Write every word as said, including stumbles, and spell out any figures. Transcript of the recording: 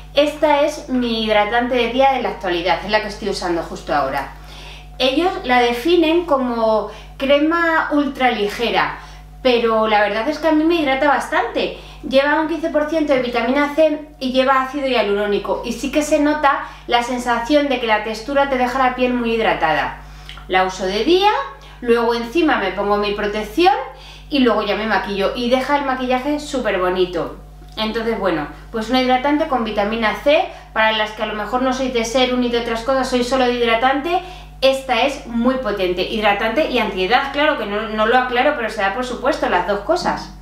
Esta es mi hidratante de día de la actualidad, es la que estoy usando justo ahora. Ellos la definen como crema ultra ligera, pero la verdad es que a mí me hidrata bastante. Lleva un quince por ciento de vitamina C y lleva ácido hialurónico, y sí que se nota la sensación de que la textura te deja la piel muy hidratada. La uso de día, luego encima me pongo mi protección y luego ya me maquillo y deja el maquillaje súper bonito. Entonces, bueno, pues un hidratante con vitamina C, para las que a lo mejor no sois de serum ni de otras cosas, sois solo de hidratante. Esta es muy potente, hidratante y antiedad, claro que no, no lo aclaro, pero se da por supuesto las dos cosas.